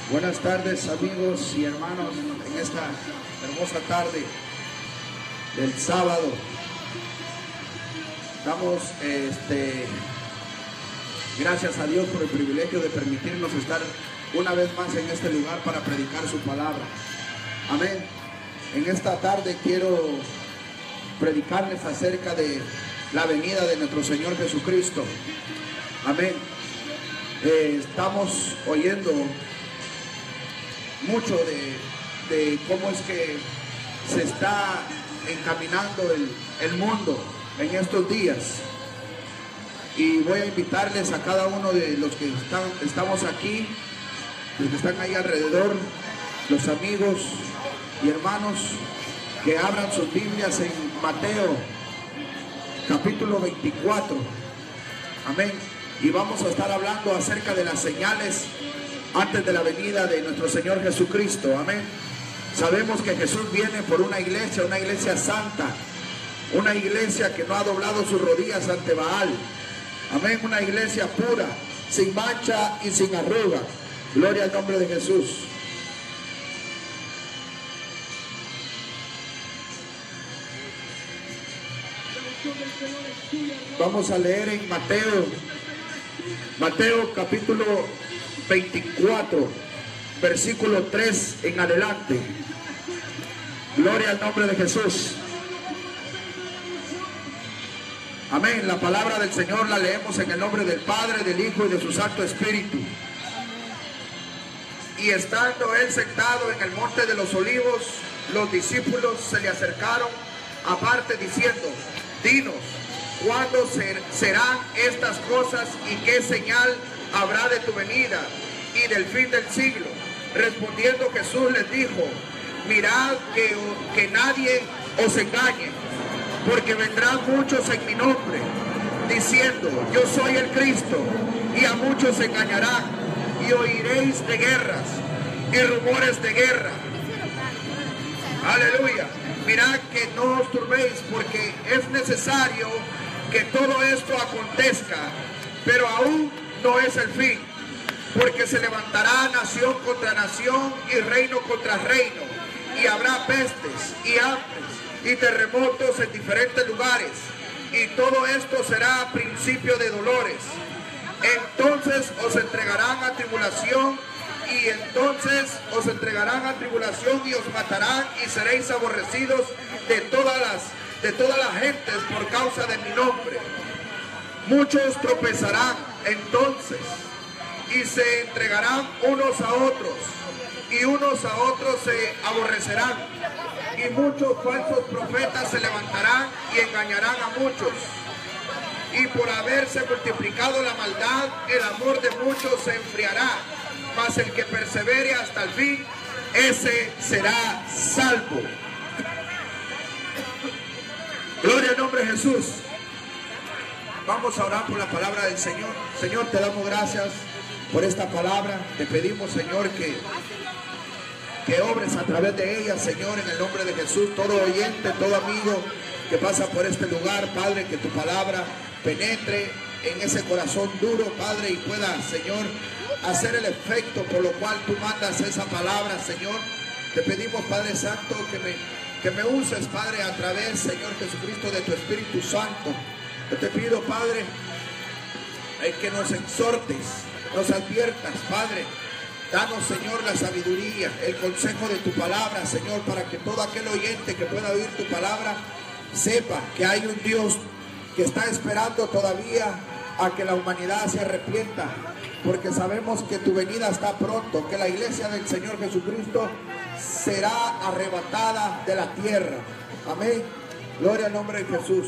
Buenas tardes, amigos y hermanos, en esta hermosa tarde del sábado. Damos gracias a Dios por el privilegio de permitirnos estar una vez más en este lugar para predicar su palabra. Amén. En esta tarde quiero predicarles acerca de la venida de nuestro Señor Jesucristo. Amén. Estamos oyendo mucho de cómo es que se está encaminando el mundo en estos días, y voy a invitarles a cada uno de los que estamos aquí, los que están ahí alrededor, los amigos y hermanos, que abran sus Biblias en Mateo capítulo 24. Amén. Y vamos a estar hablando acerca de las señales antes de la venida de nuestro Señor Jesucristo. Amén. Sabemos que Jesús viene por una iglesia santa, una iglesia que no ha doblado sus rodillas ante Baal. Amén. Una iglesia pura, sin mancha y sin arruga. Gloria al nombre de Jesús. Vamos a leer en Mateo capítulo 24, versículo 3 en adelante. Gloria al nombre de Jesús. Amén. La palabra del Señor la leemos en el nombre del Padre, del Hijo y de su Santo Espíritu. Y estando él sentado en el monte de los olivos, los discípulos se le acercaron aparte diciendo: dinos, ¿cuándo serán estas cosas y qué señal habrá de tu venida y del fin del siglo? Respondiendo Jesús les dijo: mirad que nadie os engañe, porque vendrán muchos en mi nombre, diciendo: yo soy el Cristo, y a muchos engañarán, y oiréis de guerras y rumores de guerra. Aleluya. Mirad que no os turbéis, porque es necesario que todo esto acontezca, pero aún no es el fin, porque se levantará nación contra nación y reino contra reino, y habrá pestes y hambres y terremotos en diferentes lugares, y todo esto será principio de dolores. Entonces os entregarán a tribulación, y os matarán, y seréis aborrecidos de todas las gentes por causa de mi nombre. Muchos tropezarán entonces y se entregarán unos a otros, y unos a otros se aborrecerán, y muchos falsos profetas se levantarán y engañarán a muchos. Y por haberse multiplicado la maldad, el amor de muchos se enfriará, mas el que persevere hasta el fin, ese será salvo. Gloria al nombre de Jesús. Vamos a orar por la palabra del Señor. Señor, te damos gracias por esta palabra. Te pedimos, Señor, que obres a través de ella, Señor, en el nombre de Jesús. Todo oyente, todo amigo que pasa por este lugar, Padre, que tu palabra penetre en ese corazón duro, Padre, y pueda, Señor, hacer el efecto por lo cual tú mandas esa palabra, Señor. Te pedimos, Padre Santo, que me uses, Padre, a través, Señor Jesucristo, de tu Espíritu Santo. Yo te pido, Padre, que nos exhortes, nos adviertas, Padre. Danos, Señor, la sabiduría, el consejo de tu palabra, Señor, para que todo aquel oyente que pueda oír tu palabra sepa que hay un Dios que está esperando todavía a que la humanidad se arrepienta, porque sabemos que tu venida está pronto, que la iglesia del Señor Jesucristo será arrebatada de la tierra. Amén. Gloria al nombre de Jesús.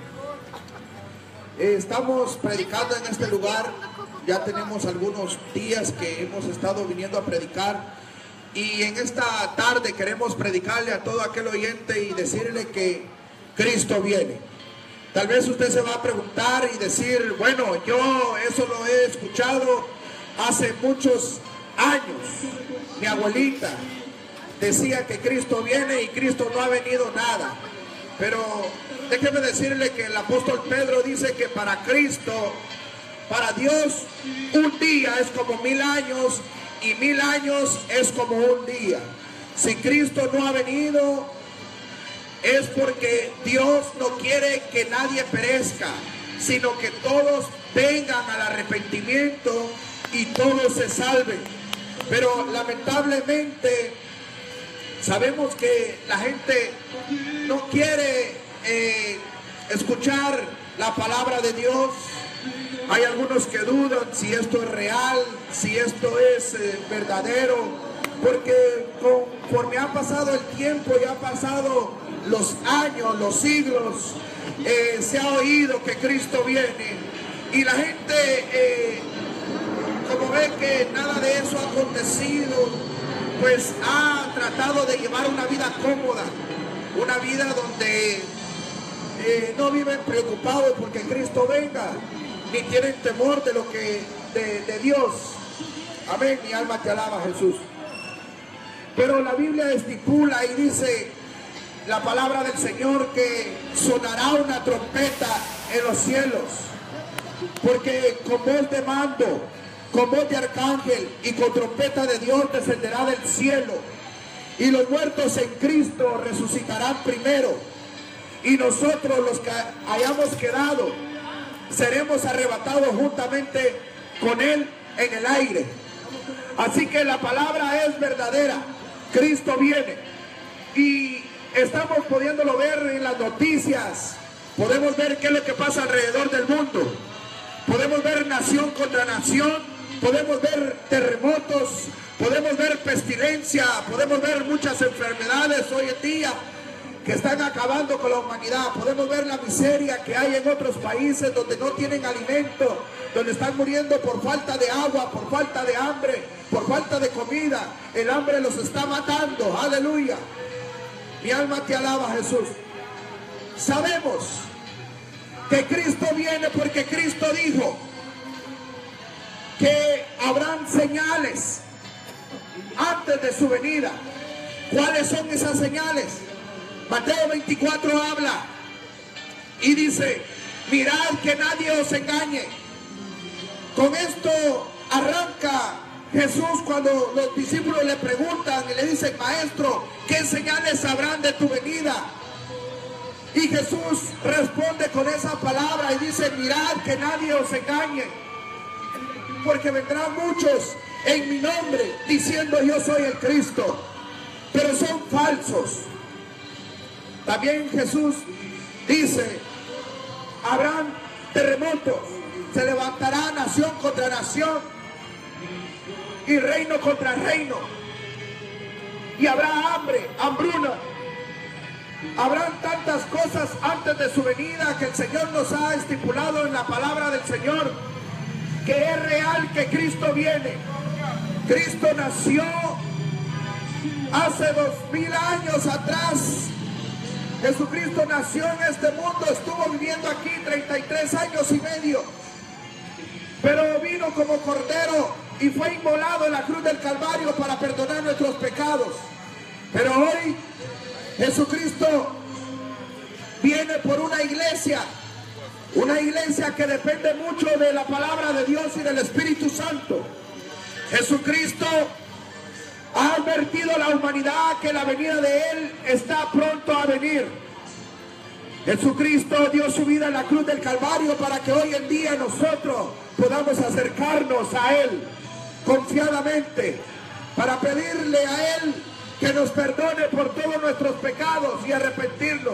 Estamos predicando en este lugar. Ya tenemos algunos días que hemos estado viniendo a predicar, y en esta tarde queremos predicarle a todo aquel oyente y decirle que Cristo viene. Tal vez usted se va a preguntar y decir: bueno, yo eso lo he escuchado hace muchos años. Mi abuelita decía que Cristo viene y Cristo no ha venido nada. Pero déjeme decirle que el apóstol Pedro dice que para Cristo, para Dios, un día es como 1000 años, y 1000 años es como un día. Si Cristo no ha venido, es porque Dios no quiere que nadie perezca, sino que todos vengan al arrepentimiento y todos se salven. Pero lamentablemente sabemos que la gente no quiere escuchar la palabra de Dios. Hay algunos que dudan si esto es real, si esto es verdadero, porque conforme ha pasado el tiempo y ha pasado los años, los siglos, se ha oído que Cristo viene y la gente, como ve que nada de eso ha acontecido, pues ha tratado de llevar una vida cómoda, una vida donde no viven preocupados porque Cristo venga, ni tienen temor de lo que de Dios. Amén, mi alma te alaba, Jesús. Pero la Biblia estipula y dice la palabra del Señor que sonará una trompeta en los cielos, porque con voz de mando, con voz de arcángel y con trompeta de Dios descenderá del cielo, y los muertos en Cristo resucitarán primero, y nosotros los que hayamos quedado seremos arrebatados juntamente con Él en el aire. Así que la palabra es verdadera. Cristo viene y estamos pudiéndolo ver en las noticias. Podemos ver qué es lo que pasa alrededor del mundo. Podemos ver nación contra nación. Podemos ver terremotos. Podemos ver pestilencia. Podemos ver muchas enfermedades hoy en día que están acabando con la humanidad. Podemos ver la miseria que hay en otros países donde no tienen alimento, donde están muriendo por falta de agua, por falta de hambre, por falta de comida. El hambre los está matando. Aleluya. Mi alma te alaba, Jesús. Sabemos que Cristo viene porque Cristo dijo que habrán señales antes de su venida. ¿Cuáles son esas señales? Mateo 24 habla y dice: mirad que nadie os engañe. Con esto arranca Jesús cuando los discípulos le preguntan y le dicen: maestro, ¿qué señales habrán de tu venida? Y Jesús responde con esa palabra y dice: mirad que nadie os engañe, porque vendrán muchos en mi nombre diciendo yo soy el Cristo, pero son falsos. También Jesús dice: habrán terremotos, se levantará nación contra nación y reino contra reino, y habrá hambre, hambruna. Habrán tantas cosas antes de su venida que el Señor nos ha estipulado en la palabra del Señor, que es real que Cristo viene. Cristo nació hace 2000 años atrás. Jesucristo nació en este mundo, estuvo viviendo aquí 33 años y medio, pero vino como cordero y fue inmolado en la cruz del Calvario para perdonar nuestros pecados. Pero hoy Jesucristo viene por una iglesia que depende mucho de la palabra de Dios y del Espíritu Santo. Jesucristo ha advertido a la humanidad que la venida de Él está pronto a venir. Jesucristo dio su vida en la cruz del Calvario para que hoy en día nosotros podamos acercarnos a Él confiadamente, para pedirle a Él que nos perdone por todos nuestros pecados y arrepentirnos.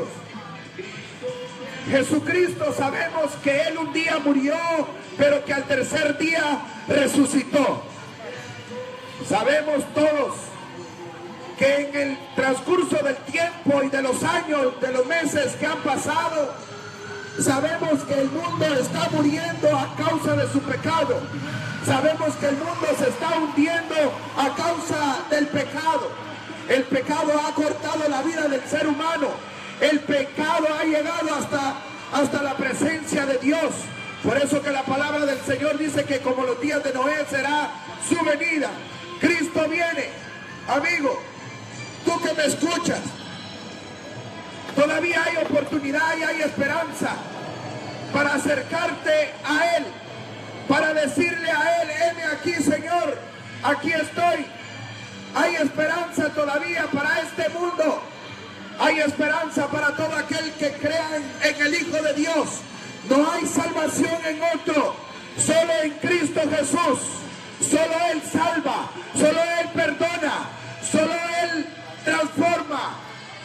Jesucristo, sabemos que Él un día murió, pero que al tercer día resucitó. Sabemos todos que en el transcurso del tiempo y de los años, de los meses que han pasado, sabemos que el mundo está muriendo a causa de su pecado. Sabemos que el mundo se está hundiendo a causa del pecado. El pecado ha cortado la vida del ser humano. El pecado ha llegado hasta la presencia de Dios. Por eso que la palabra del Señor dice que como los días de Noé será su venida. Cristo viene. Amigo, tú que me escuchas, todavía hay oportunidad y hay esperanza para acercarte a Él, para decirle a Él: heme aquí, Señor, aquí estoy. Hay esperanza todavía para este mundo. Hay esperanza para todo aquel que crea en el Hijo de Dios. No hay salvación en otro, solo en Cristo Jesús. Solo Él salva, solo Él perdona, solo Él transforma.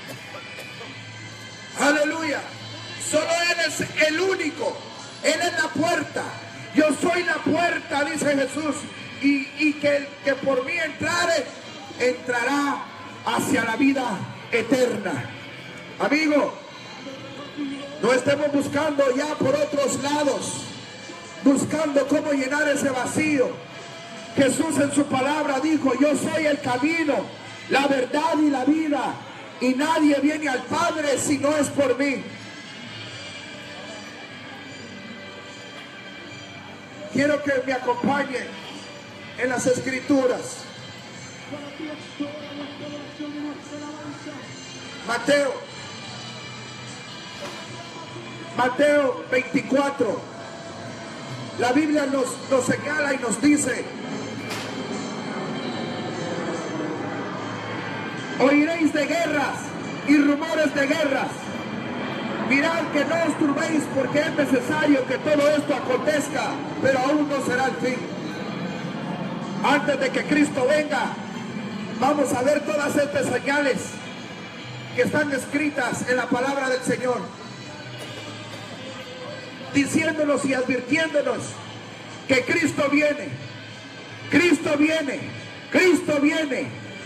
Aleluya. Solo Él es el único. Él es la puerta. Yo soy la puerta, dice Jesús. Y que el que por mí entrare, entrará hacia la vida eterna. Amigo, no estemos buscando ya por otros lados, buscando cómo llenar ese vacío. Jesús en su palabra dijo: yo soy el camino, la verdad y la vida, y nadie viene al Padre si no es por mí. Quiero que me acompañen en las Escrituras. Mateo 24. La Biblia nos señala y nos dice: oiréis de guerras y rumores de guerras. Mirad que no os turbéis, porque es necesario que todo esto acontezca, pero aún no será el fin. Antes de que Cristo venga, vamos a ver todas estas señales que están escritas en la palabra del Señor, diciéndonos y advirtiéndonos que Cristo viene, Cristo viene, Cristo viene.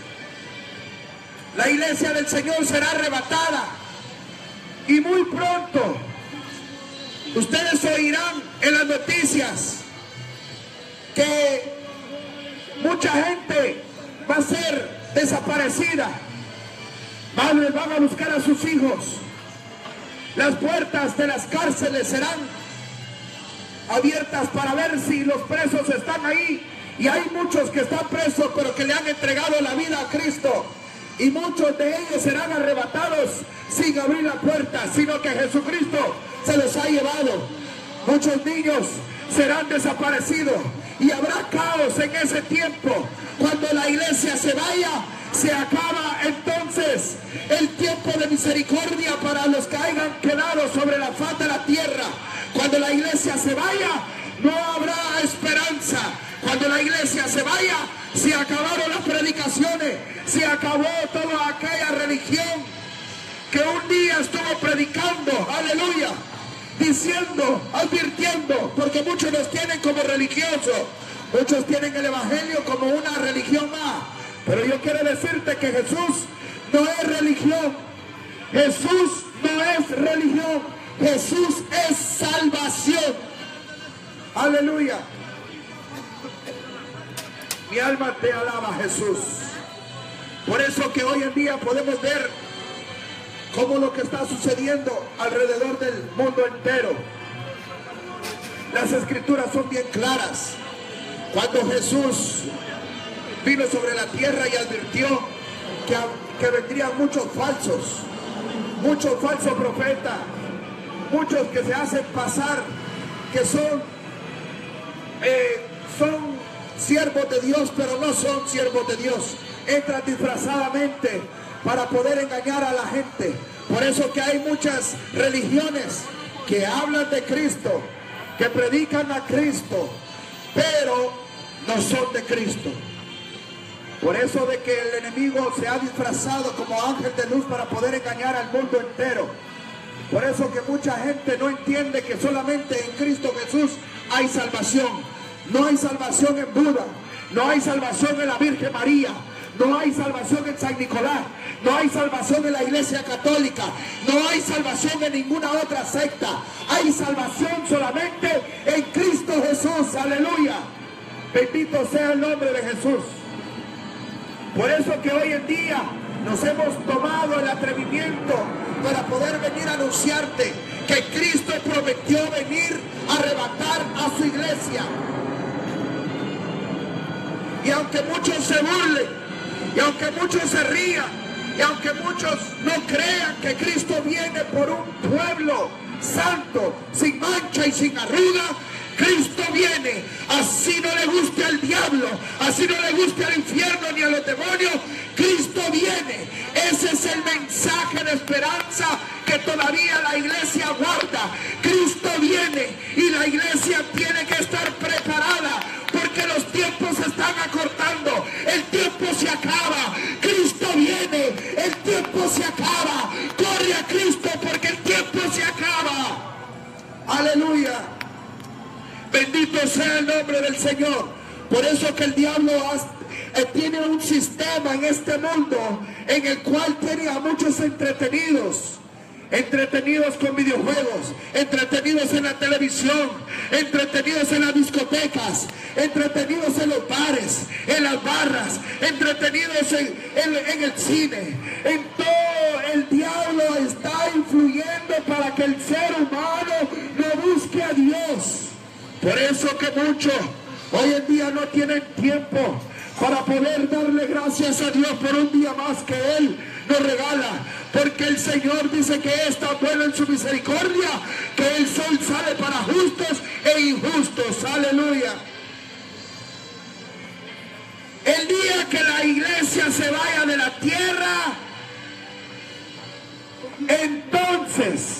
La iglesia del Señor será arrebatada, y muy pronto ustedes oirán en las noticias que mucha gente va a ser desaparecida. Madres van a buscar a sus hijos. Las puertas de las cárceles serán abiertas para ver si los presos están ahí. Y hay muchos que están presos, pero que le han entregado la vida a Cristo. Y muchos de ellos serán arrebatados sin abrir la puerta, sino que Jesucristo se los ha llevado. Muchos niños serán desaparecidos y habrá caos en ese tiempo. Cuando la iglesia se vaya, se acaba entonces el tiempo de misericordia para los que hayan quedado sobre la faz de la tierra. Cuando la iglesia se vaya, no habrá esperanza. Cuando la iglesia se vaya, se acabaron las predicaciones, se acabó toda aquella religión que un día estuvo predicando, aleluya, diciendo, advirtiendo, porque muchos nos tienen como religiosos, muchos tienen el evangelio como una religión más, pero yo quiero decirte que Jesús no es religión, Jesús no es religión, Jesús es salvación, aleluya. Mi alma te alaba, Jesús. Por eso que hoy en día podemos ver cómo lo que está sucediendo alrededor del mundo entero. Las escrituras son bien claras. Cuando Jesús vino sobre la tierra y advirtió que vendrían muchos falsos profetas, muchos que se hacen pasar que son siervos de Dios, pero no son siervos de Dios. Entran disfrazadamente para poder engañar a la gente. Por eso que hay muchas religiones que hablan de Cristo, que predican a Cristo, pero no son de Cristo. Por eso de que el enemigo se ha disfrazado como ángel de luz para poder engañar al mundo entero. Por eso que mucha gente no entiende que solamente en Cristo Jesús hay salvación. No hay salvación en Buda, no hay salvación en la Virgen María, no hay salvación en San Nicolás, no hay salvación en la Iglesia Católica, no hay salvación en ninguna otra secta. Hay salvación solamente en Cristo Jesús, aleluya. Bendito sea el nombre de Jesús. Por eso que hoy en día nos hemos tomado el atrevimiento para poder venir a anunciarte que Cristo prometió venir a arrebatar a su iglesia. Y aunque muchos se burlen, y aunque muchos se rían, y aunque muchos no crean que Cristo viene por un pueblo santo, sin mancha y sin arruga, Cristo viene. Así no le guste al diablo, así no le guste al infierno ni a los demonios, Cristo viene. Ese es el mensaje de esperanza que todavía la iglesia guarda. Cristo viene y la iglesia tiene que estar preparada, porque los tiempos se están acortando, el tiempo se acaba. Cristo viene, el tiempo se acaba. Corre a Cristo porque el tiempo se acaba. Aleluya. Bendito sea el nombre del Señor. Por eso que el diablo tiene un sistema en este mundo en el cual tiene a muchos entretenidos con videojuegos, entretenidos en la televisión, entretenidos en las discotecas, entretenidos en los bares, en las barras, entretenidos en el cine. En todo el diablo está influyendo para que el ser humano no busque a Dios. Por eso que muchos hoy en día no tienen tiempo para poder darle gracias a Dios por un día más que Él nos regala, porque el Señor dice que es tan bueno en su misericordia que el sol sale para justos e injustos. Aleluya. El día que la iglesia se vaya de la tierra, entonces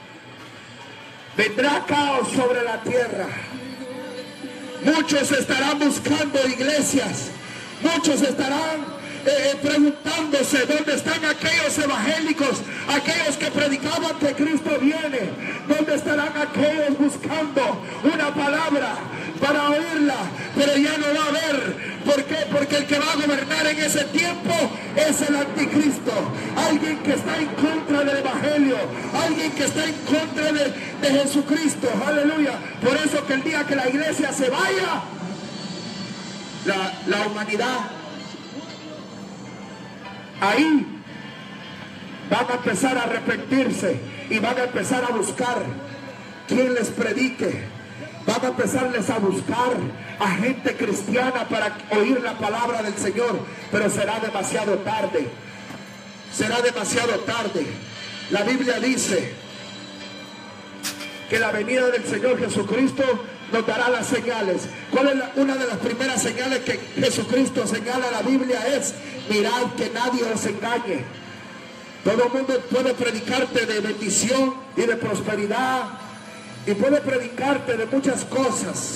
vendrá caos sobre la tierra. Muchos estarán buscando iglesias, muchos estarán preguntándose dónde están aquellos evangélicos, aquellos que predicaban que Cristo viene, dónde estarán aquellos buscando una palabra para oírla, pero ya no va a haber. ¿Por qué? Porque el que va a gobernar en ese tiempo es el anticristo, alguien que está en contra del evangelio, alguien que está en contra de Jesucristo. Aleluya. Por eso que el día que la iglesia se vaya, la humanidad ahí van a empezar a arrepentirse y van a empezar a buscar quien les predique. Van a empezarles a buscar a gente cristiana para oír la palabra del Señor, pero será demasiado tarde. Será demasiado tarde. La Biblia dice que la venida del Señor Jesucristo nos dará las señales. ¿Cuál es una de las primeras señales que Jesucristo señala en la Biblia? Es: mirad que nadie os engañe. Todo el mundo puede predicarte de bendición y de prosperidad, y puede predicarte de muchas cosas,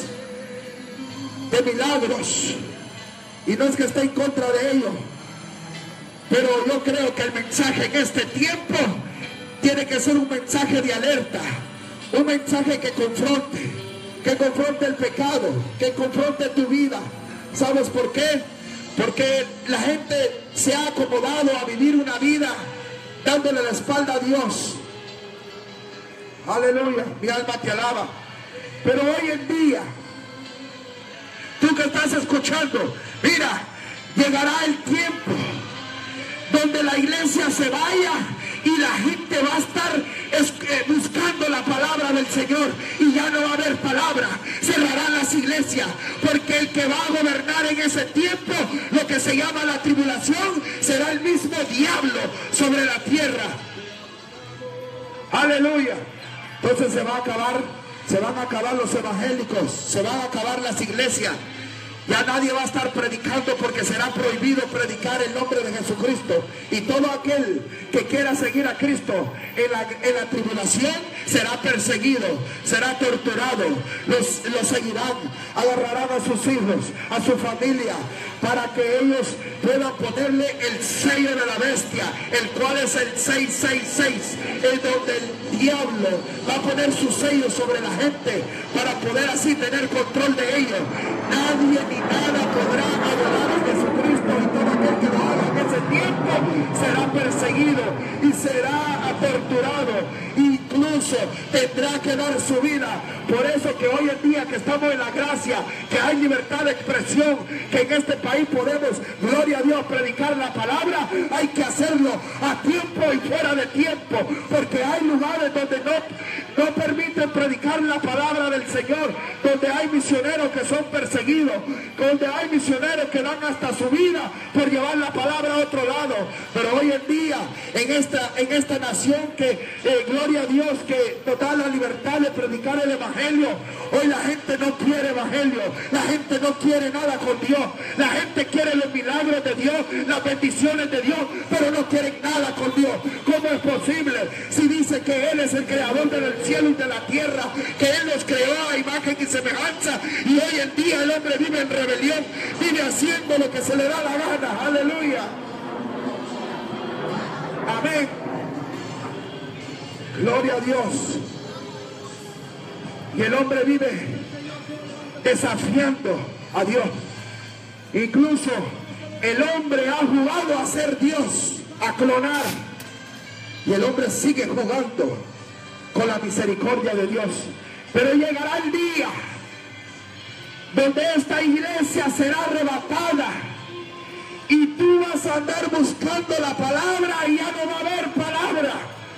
de milagros, y no es que esté en contra de ello, pero yo creo que el mensaje en este tiempo tiene que ser un mensaje de alerta, un mensaje que confronte el pecado, que confronte tu vida. ¿Sabes por qué? Porque la gente se ha acomodado a vivir una vida dándole la espalda a Dios. Aleluya, mi alma te alaba. Pero hoy en día, tú que estás escuchando, mira, llegará el tiempo donde la iglesia se vaya y la gente va a estar buscando la palabra del Señor, y ya no va a haber palabra. Cerrarán las iglesias, porque el que va a gobernar en ese tiempo, lo que se llama la tribulación, será el mismo diablo sobre la tierra. Aleluya. Entonces se van a acabar los evangélicos, se van a acabar las iglesias. Ya nadie va a estar predicando, porque será prohibido predicar el nombre de Jesucristo. Y todo aquel que quiera seguir a Cristo en la tribulación será perseguido, será torturado. Los seguirán, agarrarán a sus hijos, a su familia, para que ellos puedan ponerle el sello de la bestia, el cual es el 666, en donde el diablo va a poner su sello sobre la gente para poder así tener control de ellos. Nadie ni nada podrá adorar a Jesucristo, y todo aquel que lo haga en ese tiempo será perseguido y será torturado, incluso tendrá que dar su vida. Por eso que hoy en día que estamos en la gracia, que hay libertad de expresión, que en este país podemos, gloria a Dios, predicar la palabra, hay que hacerlo a tiempo y fuera de tiempo, porque hay lugares donde no permiten predicar la palabra del Señor, donde hay misioneros que son perseguidos, donde hay misioneros que dan hasta su vida por llevar la palabra a otro lado. Pero hoy en día, en esta nación que, gloria a Dios, que nos da la libertad de predicar el evangelio, hoy la gente no quiere evangelio, la gente no quiere nada con Dios, la gente quiere los milagros de Dios, las bendiciones de Dios, pero no quieren nada con Dios. ¿Cómo es posible? Si dice que Él es el creador del cielo y de la tierra, que Él los creó a imagen y semejanza, y hoy en día el hombre vive en rebelión, vive haciendo lo que se le da la gana. Aleluya. Amén. Gloria a Dios. Y el hombre vive desafiando a Dios. Incluso el hombre ha jugado a ser Dios, a clonar. Y el hombre sigue jugando con la misericordia de Dios. Pero llegará el día donde esta iglesia será arrebatada y tú vas a andar buscando la palabra y ya no va a haber palabra.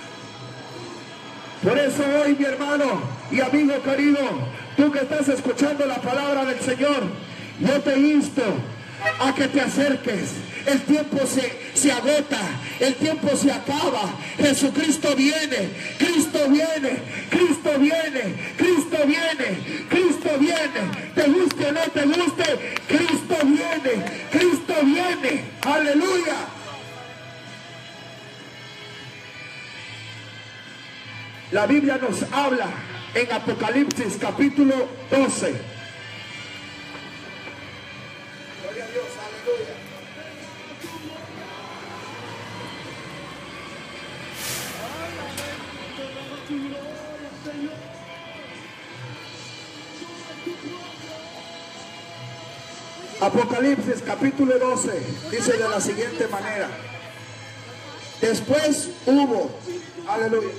Por eso hoy, mi hermano y amigo querido, tú que estás escuchando la palabra del Señor, yo te insto a que te acerques. El tiempo se agota, el tiempo se acaba. Jesucristo viene, Cristo viene, Cristo viene, Cristo viene, Cristo viene. Te guste o no te guste, Cristo viene, Cristo viene. Aleluya. La Biblia nos habla en Apocalipsis capítulo 12. Gloria a Dios, aleluya. Apocalipsis capítulo 12 dice de la siguiente manera: después hubo, aleluya,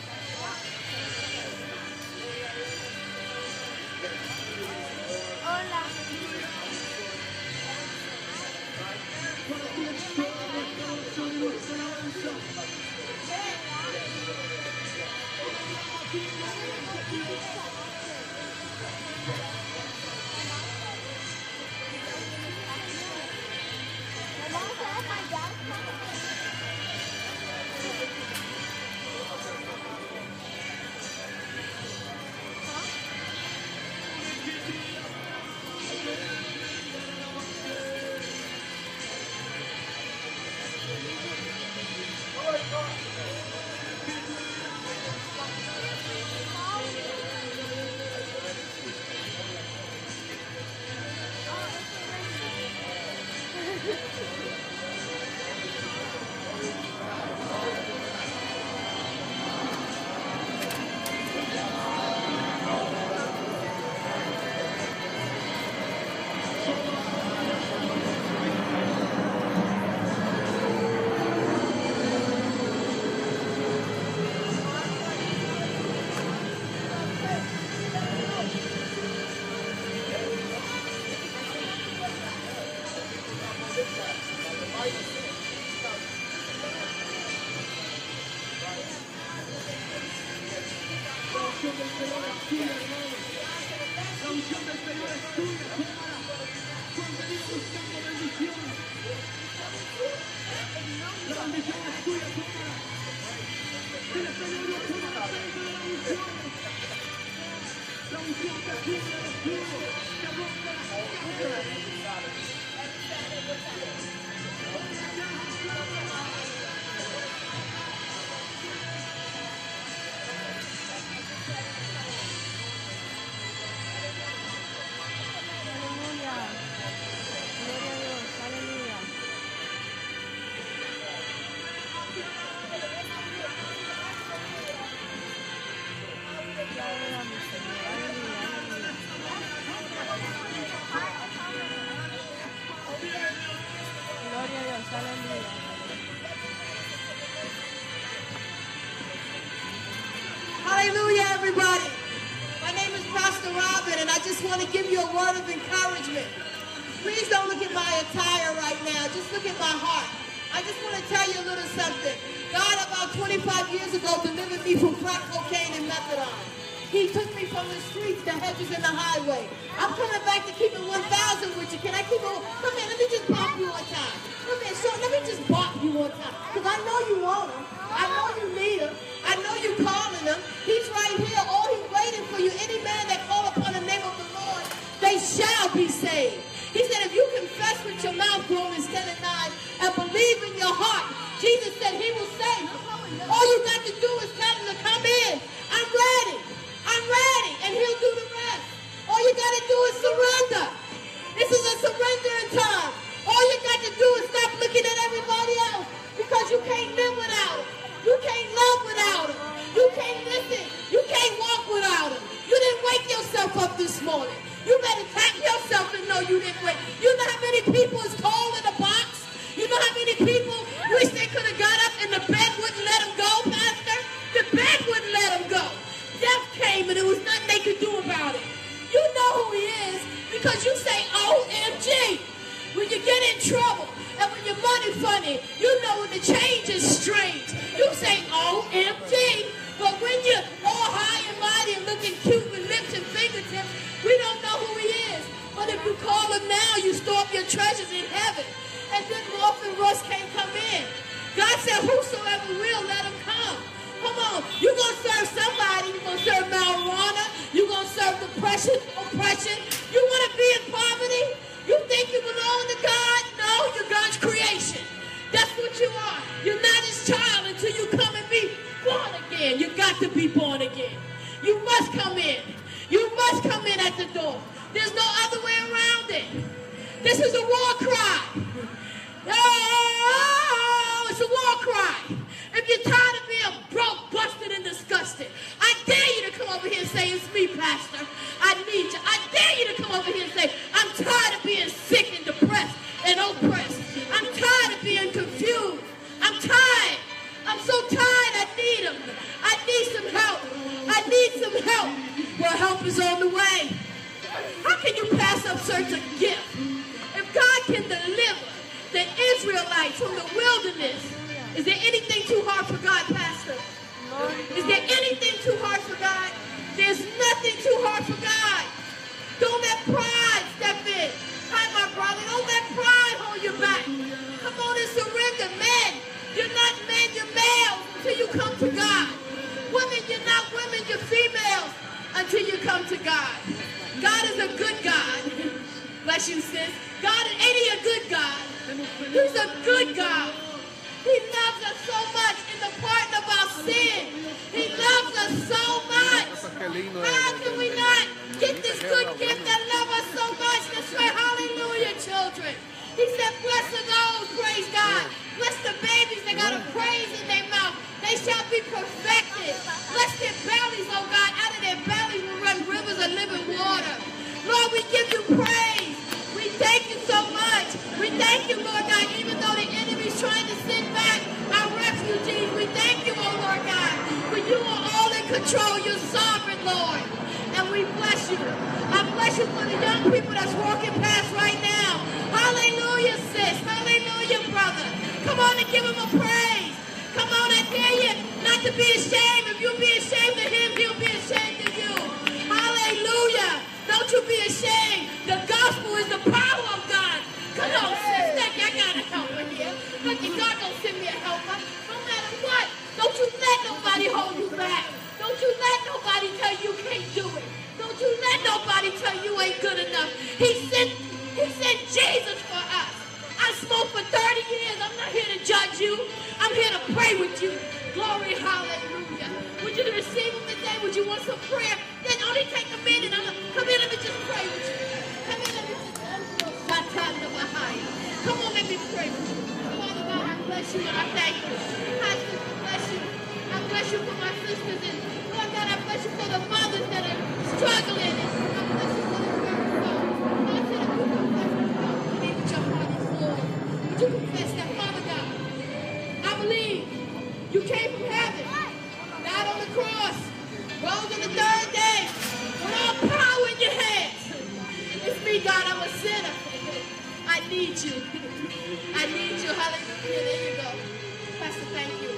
Hallelujah, everybody. My name is Pastor Robin, and I just want to give you a word of encouragement. Please don't look at my attire right now. Just look at my heart. I just want to tell you a little something. God, about 25 years ago, delivered me from crack cocaine and methadone. He took me from the streets, the hedges, and the highway. I'm coming back to keep it 1,000 with you. Can I keep it? Come here, let me just pop bop you one time. Come here, so let me just bop you one time. Because I know you want him. I know you need him. I know you calling him. He's right here. Oh, he's waiting for you. Any man that call upon the name of the Lord, they shall be saved. He said, if you confess with your mouth, Romans 10 and 9, and believe in your heart, Jesus said he will save. All you got to do is tell him to come in. I'm ready. I'm ready. And he'll do the rest. All you got to do is surrender. This is a surrendering time. All you got to do is stop looking at everybody else, because you can't live without him. You can't love without him. You can't listen. You can't walk without him. You didn't wake yourself up this morning. You better tap yourself and know you didn't wake. You know how many people is cold in a box? You know how many people wish they could have got up and the bed wouldn't let them go, Pastor? The bed wouldn't let them go. Death came and there was nothing they could do about it. You know who he is because you say, OMG. When you get in trouble and when your money funny, you know when the change is strange. You say, OMG. But when you're all high and mighty and looking cute with lips and fingertips, we don't know who he is. But if you call him now, you store up your treasures in heaven. And then Rolf and Russ can't come in. God said, whosoever will, let him come. Come on. You're going to serve somebody. You're going to serve marijuana. You're going to serve depression, oppression. You want to be in poverty? You think you belong to God? No, you're God's creation. That's what you are. You're not his child until you come and be born again. You got to be born again. You must come in. You must come in at the door. There's no other way around it. This is a war cry. Oh, it's a war cry. If you're tired of being broke, busted, and disgusted, I dare you to come over here and say, it's me, Pastor. I need you. I dare you to come over here and say, I'm tired of being sick and depressed and oppressed. I'm tired of being confused. I'm tired. I'm so tired. I need him. I need some help. I need some help. Well, help is on the way. How can you pass up such a gift? If God can deliver the Israelites from the wilderness, is there anything too hard for God, Pastor? Is there anything too hard for God? There's nothing too hard for God. Don't let pride step in. Hi, my brother. Don't let pride hold you back. Come on and surrender. Men, you're not men, you're males until you come to God. Women, you're not women, you're females until you come to God. God is a good God. Bless you, sis. God, ain't he a good God? He's a good God. He loves us so much in the pardon of our sin. He loves us so much. How can we not get this good gift that loves us so much? That's right. Hallelujah, children. He said, bless the those, praise God. Bless the babies that got a praise in their mouth. They shall be perfected. Bless their bellies, oh God. Out of their bellies will run rivers of living water. Lord, we give you praise. We thank you so much. We thank you, Lord God, even though the enemy's trying to sit back, our refugees, we thank you, oh Lord God, for you are all in control. You're sovereign, Lord. And we bless you. I bless you for the young people that's walking past right now. Hallelujah, sis. Hallelujah, brother. Come on and give him a praise. Come on, I dare you not to be ashamed. If you be ashamed of him, he'll be ashamed of you. Hallelujah. Don't you be ashamed. The gospel is the power of God. Come on, sis. I got a helper here. Look, God don't send me a helper. No matter what, don't you let nobody hold you back. Don't you let nobody tell you can't do it. Don't you let nobody tell you ain't good enough. He sent Jesus for us. I smoked for 30 years. I'm not here to judge you. I'm here to pray with you. Glory, hallelujah. Would you receive him today? Would you want some prayer? Then only take a minute. Come here, let me just pray with you. Come here, let me just come on, let me pray with you. Father God, I bless you and I thank you. I bless you. I bless you for my sisters. And Lord God, I bless you for the mothers that are struggling. And I bless you for the parents. God said, if you confess the Father, believe with your heart is Lord. Would you confess that, Father God? I believe you came from heaven, died on the cross, rose on the third day, with all power in your hands. It's me, God. I'm a sinner. I need you. I need you. Hallelujah. There you go. Pastor, thank you.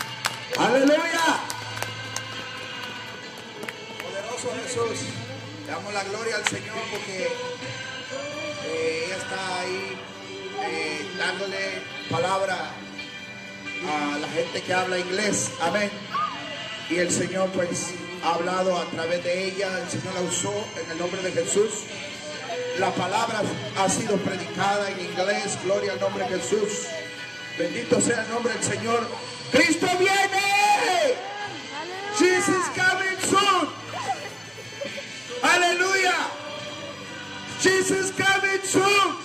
Aleluya. Poderoso Jesús. Te Damos la gloria al Señor porque ella está ahí dándole palabra a la gente que habla inglés. Amén. Y el Señor pues ha hablado a través de ella. El Señor la usó en el nombre de Jesús. La palabra ha sido predicada en inglés. Gloria al nombre de Jesús. Bendito sea el nombre del Señor. Cristo viene. Jesus coming soon. Aleluya. Jesus coming soon.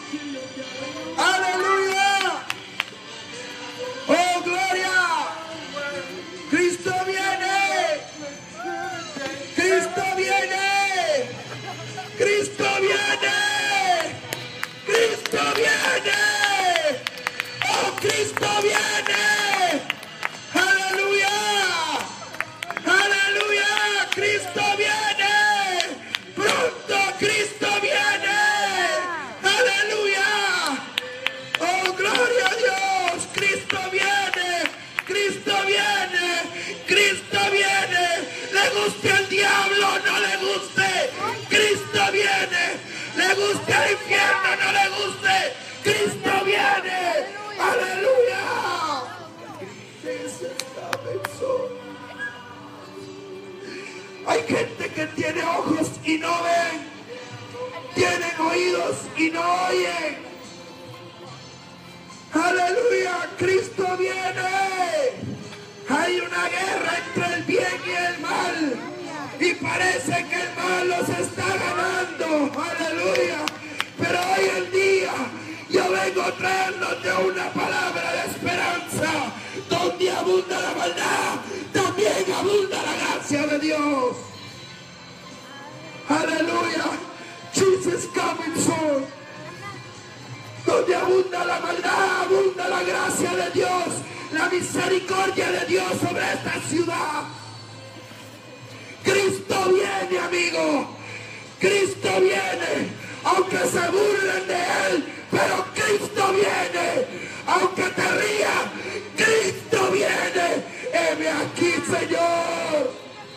Aleluya. Oh, gloria. Cristo viene. Cristo viene. Cristo viene. Cristo viene. Oh, Cristo viene. Aleluya. Aleluya. Cristo viene. Pronto Cristo viene. Aleluya. Oh, gloria a Dios. Cristo viene. Cristo viene. Cristo viene. Le guste al diablo, no le guste. Cristo viene. Le guste al infierno, no le guste. Cristo viene. Aleluya. Hay gente que tiene ojos y no ven. Tienen oídos y no oyen. Aleluya. Cristo viene. Hay una guerra entre el bien y el mal. Y parece que el mal los está ganando. Aleluya. Pero hoy en día yo vengo trayéndote una palabra de esperanza. Donde abunda la maldad, también abunda la gracia de Dios. Aleluya. Jesus coming soon. Donde abunda la maldad, abunda la gracia de Dios, la misericordia de Dios sobre esta ciudad. Cristo viene, amigo. Cristo viene. Aunque se burlen de Él, pero Cristo viene. Aunque te rías, Cristo viene. Heme aquí, Señor.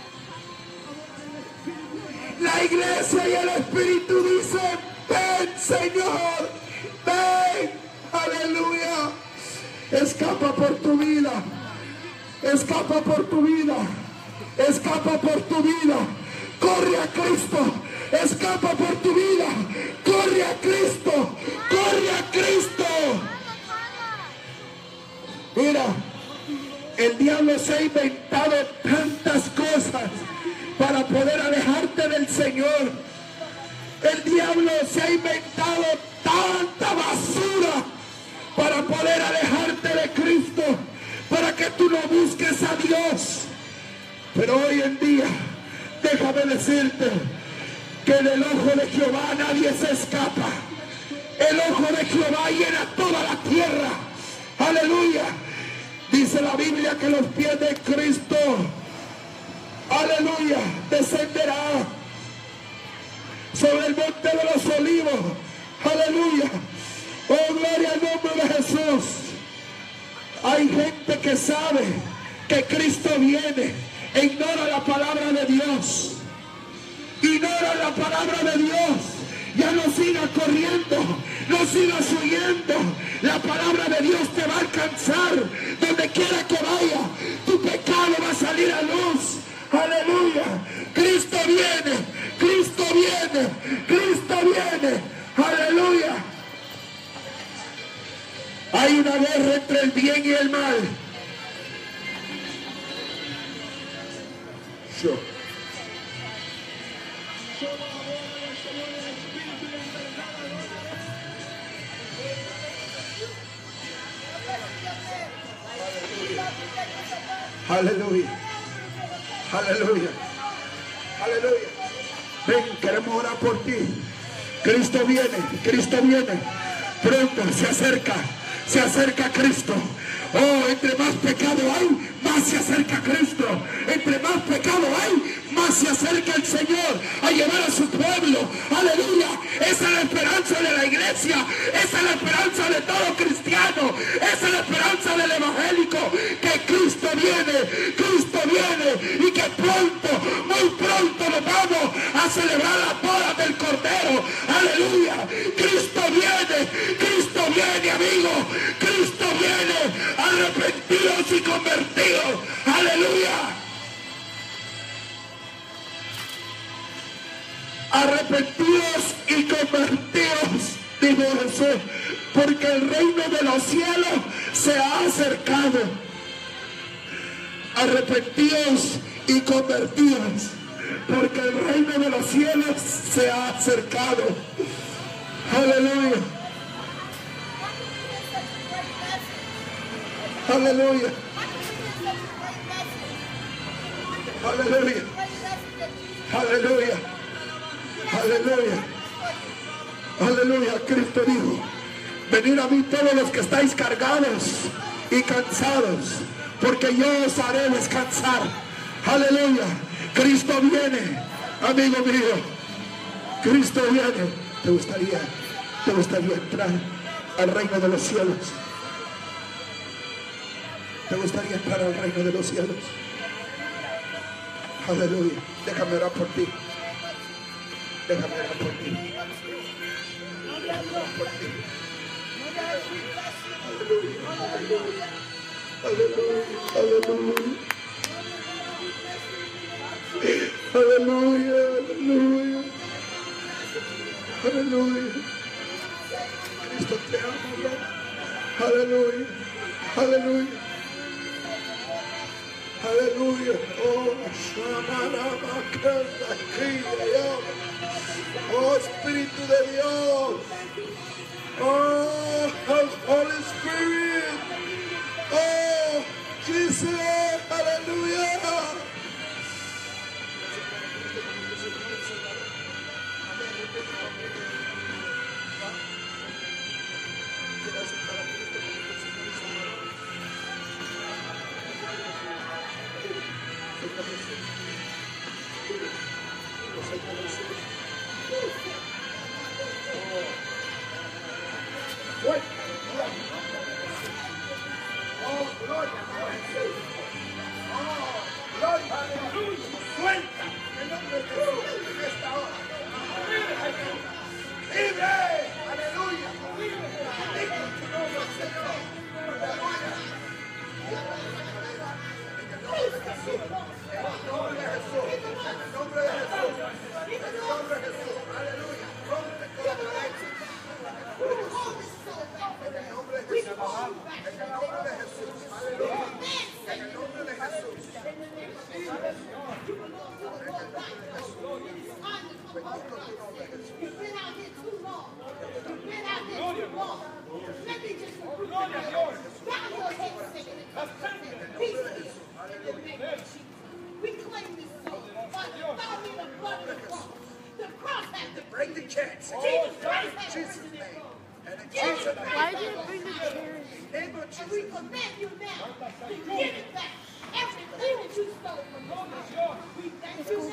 La iglesia y el Espíritu dicen: ven, Señor, ven. Aleluya. Escapa por tu vida. Escapa por tu vida. Escapa por tu vida. Corre a Cristo. Escapa por tu vida. Corre a Cristo. Corre a Cristo. Mira, el diablo se ha inventado tantas cosas para poder alejarte del Señor. El diablo se ha inventado tanta basura para poder alejarte de Cristo, para que tú no busques a Dios. Pero hoy en día, déjame decirte que del ojo de Jehová nadie se escapa. El ojo de Jehová llena toda la tierra. Aleluya. Dice la Biblia que los pies de Cristo, aleluya, descenderá sobre el monte de los olivos. Aleluya. Oh, gloria al nombre de Jesús. Hay gente que sabe que Cristo viene e ignora la palabra de Dios. Ignora la palabra de Dios. Ya no sigas corriendo, no sigas huyendo. La palabra de Dios te va a alcanzar donde quiera que vaya. Tu pecado va a salir a luz. Aleluya. Cristo viene, Cristo viene, Cristo viene. Aleluya. Hay una guerra entre el bien y el mal. Aleluya. Aleluya. Aleluya. Ven, queremos orar por ti. Cristo viene, Cristo viene. Pronto se acerca Cristo. Oh, entre más pecado hay, más se acerca Cristo. Entre más pecado hay, más se acerca el Señor a llevar a su pueblo. Aleluya. Esa es la esperanza de la iglesia. Esa es la esperanza de todo cristiano. Esa es la esperanza del evangélico. Que Cristo viene y que pronto, muy pronto nos vamos a celebrar la Aleluya. Cristo viene, amigo. Cristo viene, arrepentidos y convertidos. Aleluya. Arrepentidos y convertidos, dijo Jesús, porque el reino de los cielos se ha acercado. Arrepentidos y convertidos, porque el reino de los cielos se ha acercado. Aleluya. Aleluya. Aleluya. Aleluya. Aleluya. Aleluya. Cristo dijo: venid a mí todos los que estáis cargados y cansados, porque yo os haré descansar. Aleluya. Cristo viene, amigo mío. Cristo viene. ¿Te gustaría entrar al reino de los cielos? ¿Te gustaría entrar al reino de los cielos? Aleluya. Déjame orar por ti. Déjame orar por ti. Déjame orar por ti. Aleluya. Aleluya. Aleluya. Aleluya. Aleluya. Cristo te ama. Aleluya. Aleluya. Aleluya. Oh, oh, Espíritu de Dios. Oh, Holy Spirit. Oh, Jesus. Aleluya. Why did you bring the chairs? And we command you now to give it back. Everything that you stole from us. We thank you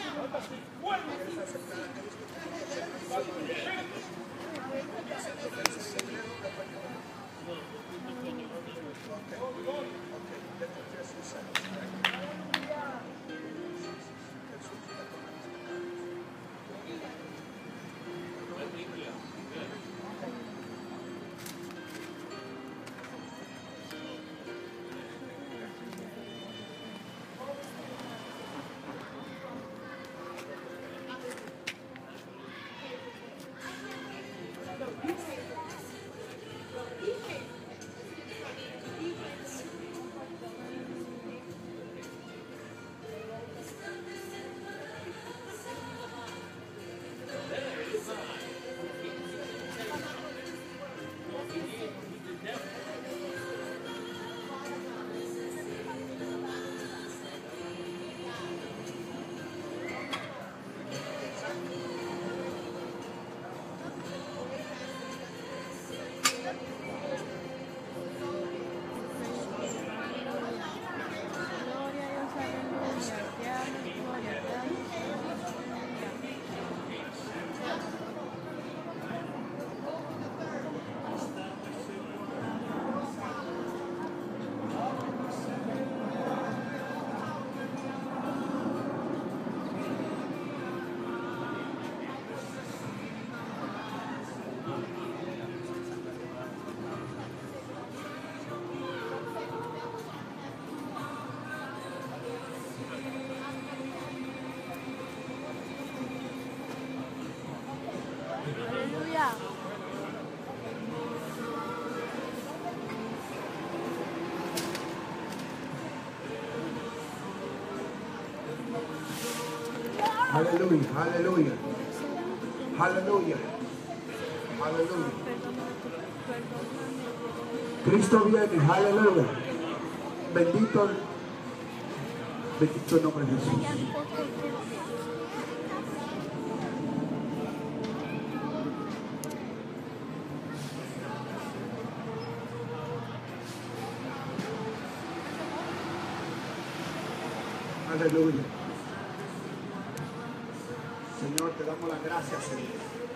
Aleluya, aleluya. Aleluya. Aleluya. Cristo viene, aleluya. Bendito el nombre de Jesús. Aleluya. Señor, te damos las gracias, Señor.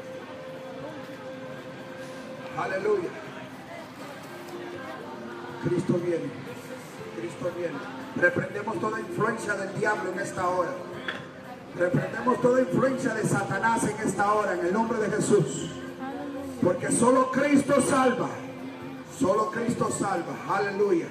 Aleluya. Cristo viene. Cristo viene. Reprendemos toda influencia del diablo en esta hora. Reprendemos toda influencia de Satanás en esta hora, en el nombre de Jesús. Porque solo Cristo salva. Solo Cristo salva. Aleluya.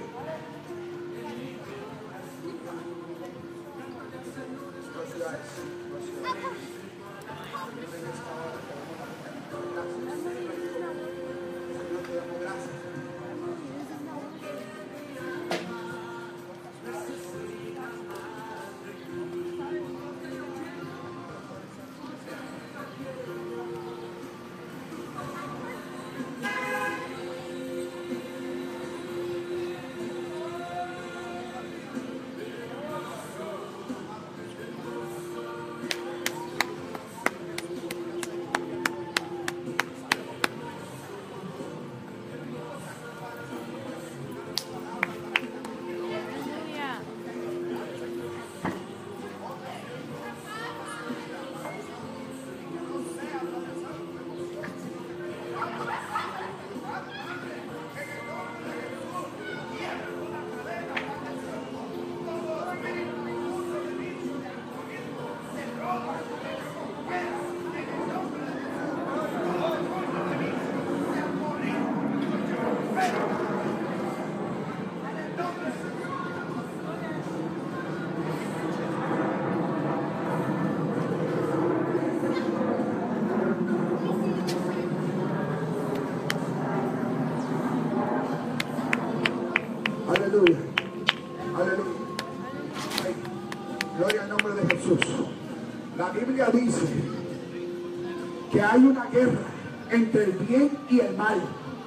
Aleluya, aleluya. Ay, gloria al nombre de Jesús. La Biblia dice que hay una guerra entre el bien y el mal.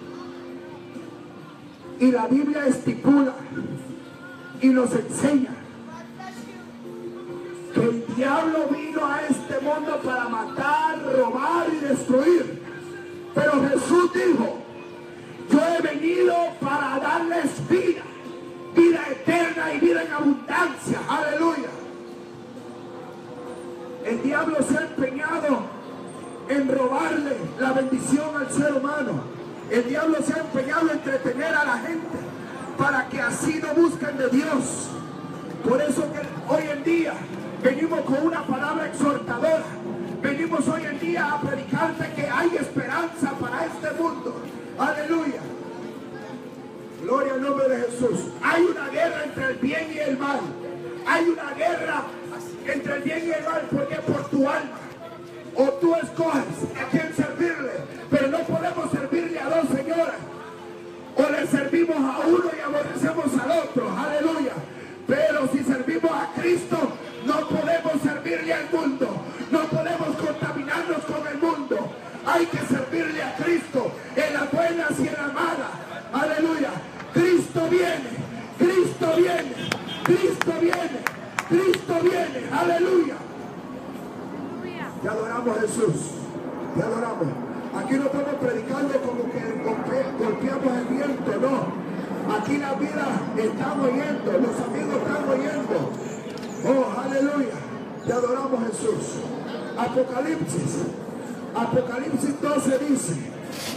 Y la Biblia estipula y nos enseña que el diablo vino a este mundo para matar, robar y destruir. Pero Jesús dijo: yo he venido para darles vida, vida eterna y vida en abundancia. Aleluya. El diablo se ha empeñado en robarle la bendición al ser humano. El diablo se ha empeñado en entretener a la gente para que así no busquen de Dios. Por eso que hoy en día venimos con una palabra exhortadora. Venimos hoy en día a predicarte que hay esperanza para este mundo. Aleluya. Gloria al nombre de Jesús. Hay una guerra entre el bien y el mal. Hay una guerra entre el bien y el mal, porque por tu alma. O tú escoges a quién servirle, pero no podemos servirle a dos señoras. O le servimos a uno y aborrecemos al otro. Aleluya. Pero si servimos a Cristo, no podemos servirle al mundo. No podemos contaminarnos con el mundo. Hay que servirle a Cristo en las buenas y en las malas. Aleluya. Cristo viene. Cristo viene. Cristo viene. Cristo viene. Aleluya. Te adoramos, Jesús. Te adoramos. Aquí no estamos predicando como que golpeamos el viento, no. Aquí la vida está oyendo, los amigos están oyendo. Oh, aleluya. Te adoramos, Jesús. Apocalipsis 12 dice.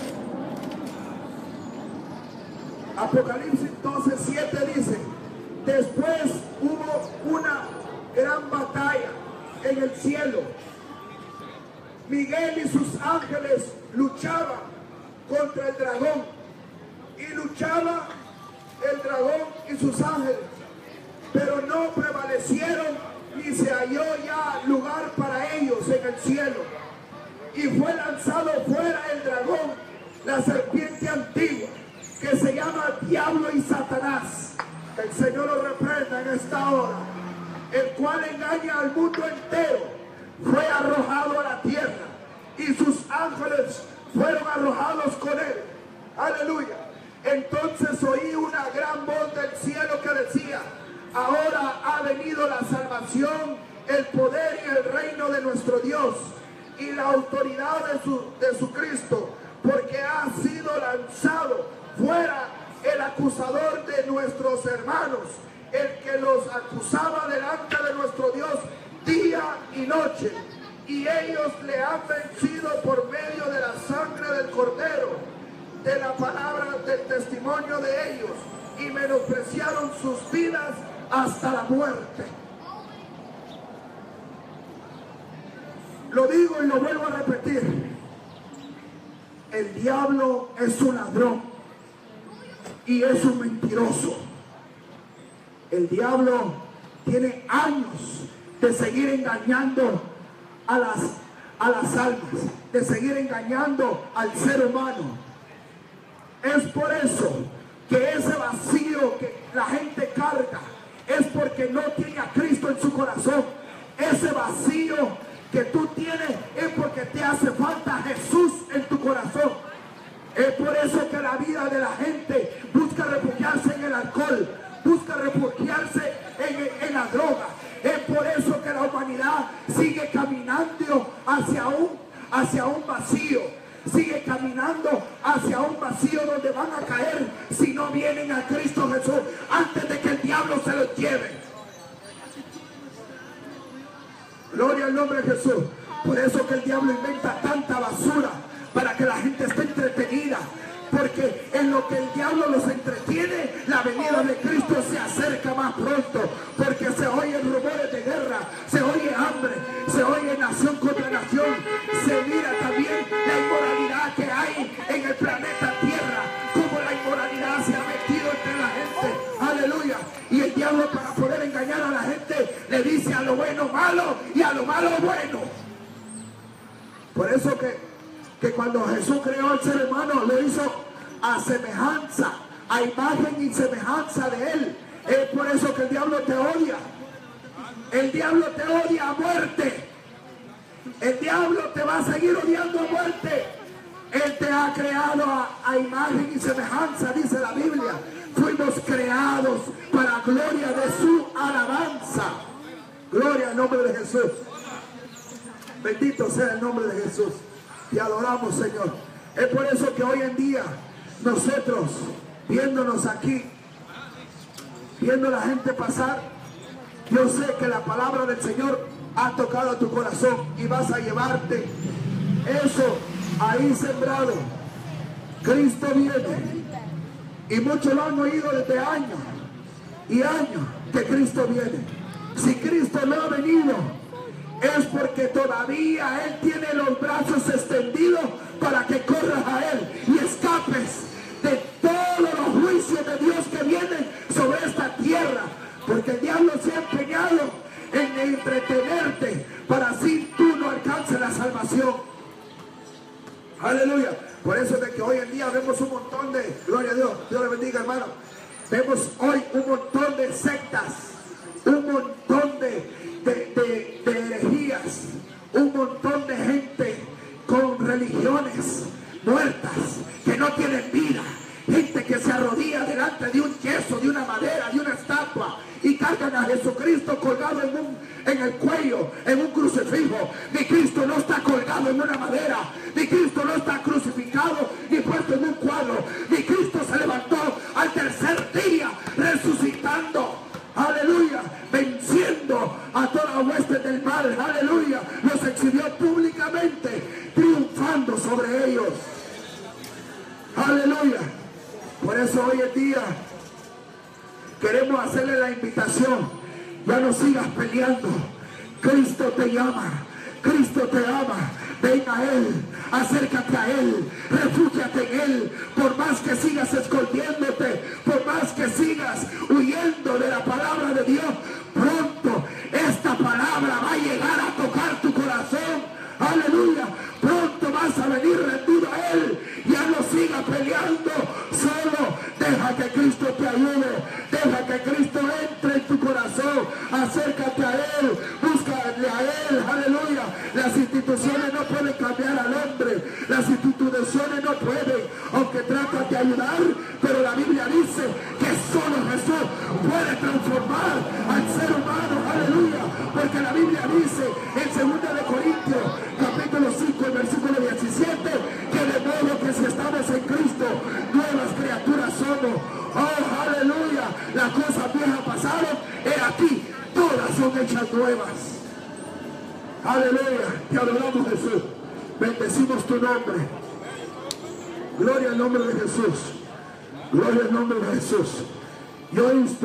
Apocalipsis 12:7 dice: después hubo una gran batalla en el cielo. Miguel y sus ángeles luchaban contra el dragón. Y luchaba el dragón y sus ángeles, pero no prevalecieron, ni se halló ya lugar para ellos en el cielo. Y fue lanzado fuera el dragón, la serpiente antigua, que se llama Diablo y Satanás. El Señor lo reprenda en esta hora, el cual engaña al mundo entero. fue arrojado a la tierra y sus ángeles fueron arrojados con él. Aleluya. Entonces oí una gran voz del cielo que decía: ahora ha venido la salvación, el poder y el reino de nuestro Dios y la autoridad de su Cristo, porque ha sido lanzado fuera el acusador de nuestros hermanos, el que los acusaba delante de nuestro Dios día y noche. Y ellos le han vencido por medio de la sangre del Cordero, de la palabra del testimonio de ellos, y menospreciaron sus vidas hasta la muerte. Lo digo y lo vuelvo a repetir: el diablo es un ladrón y es un mentiroso. El diablo tiene años de seguir engañando a las almas, de seguir engañando al ser humano. Es por eso que ese vacío que la gente carga es porque no tiene a Cristo en su corazón. Ese vacío que tú tienes es porque te hace falta Jesús en tu corazón. Es por eso que la vida de la gente busca refugiarse en el alcohol, busca refugiarse en la droga. Es por eso que la humanidad sigue caminando hacia un vacío. Sigue caminando hacia un vacío donde van a caer si no vienen a Cristo Jesús antes de que el diablo se los lleve. Gloria al nombre de Jesús. Por eso que el diablo inventa tanta basura para que la gente esté entretenida, porque en lo que el diablo los entretiene, la venida de Cristo se acerca más pronto, porque se oyen rumores de guerra, se oye hambre, se oye nación contra nación, se mira también la inmoralidad que hay en el planeta Tierra, como la inmoralidad se ha metido entre la gente. Aleluya. Y el diablo, para poder engañar a la gente, le dice a lo bueno malo y a lo malo bueno. Por eso que cuando Jesús creó al ser humano, lo hizo a semejanza, a imagen y semejanza de él. Es por eso que el diablo te odia. El diablo te odia a muerte. El diablo te va a seguir odiando a muerte. Él te ha creado a imagen y semejanza, dice la Biblia. Fuimos creados para gloria de su alabanza. Gloria al nombre de Jesús. Bendito sea el nombre de Jesús. Te adoramos, Señor. Es por eso que hoy en día nosotros, viéndonos aquí, viendo a la gente pasar, yo sé que la palabra del Señor ha tocado tu corazón y vas a llevarte eso ahí sembrado. Cristo viene. Y muchos lo han oído desde años y años que Cristo viene. Si Cristo no ha venido, es porque todavía Él tiene los brazos extendidos para que corras a Él y escapes de todos los juicios de Dios que vienen sobre esta tierra. Porque el diablo se ha empeñado en entretenerte para así tú no alcances la salvación. Aleluya. Por eso es de que hoy en día vemos un montón de, gloria a Dios, Dios le bendiga, hermano. Vemos hoy un montón de sectas, un montón de herejías, un montón de gente con religiones muertas que no tienen vida, gente que se arrodilla delante de un yeso, de una madera, de una estatua y cargan a Jesucristo colgado en el cuello, en un crucifijo. Mi Cristo no está colgado en una madera, mi Cristo no está crucificado ni puesto en un cuadro. Mi Cristo se levantó al tercer día resucitando. Aleluya, venciendo a todas las huestes del mal. Aleluya, los exhibió públicamente, triunfando sobre ellos. Aleluya. Por eso hoy en día queremos hacerle la invitación: ya no sigas peleando. Cristo te llama, Cristo te ama. Ven a Él, acércate a Él, refúgiate en Él. Por más que sigas escondiéndote, por más que sigas huyendo de la palabra de Dios, pronto esta palabra va a llegar a tocar tu corazón. Aleluya. Pronto vas a venir rendido a Él. Ya no sigas peleando solo. Deja que Cristo te ayude. Deja que Cristo entre en tu corazón. Acércate a Él. Búscale a Él. Aleluya. instituciones no pueden cambiar al hombre. Las instituciones no pueden, aunque tratan de ayudar, pero la Biblia dice que solo Jesús puede transformar al ser humano. Aleluya. Porque la Biblia dice en 2 de Corintios, capítulo 5, versículo 17, que de modo que si estamos en Cristo, nuevas criaturas somos. Oh, aleluya. Las cosas viejas pasaron, he aquí, todas son hechas nuevas. Aleluya. Te adoramos, Jesús. Bendecimos tu nombre. Gloria al nombre de Jesús. Gloria al nombre de Jesús. Yo insto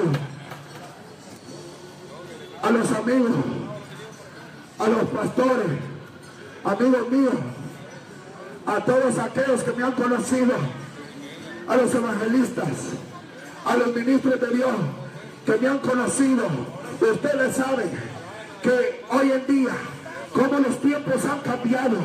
a los amigos, a los pastores, amigos míos, a todos aquellos que me han conocido, a los evangelistas, a los ministros de Dios que me han conocido. Ustedes saben que hoy en día, como los tiempos han cambiado,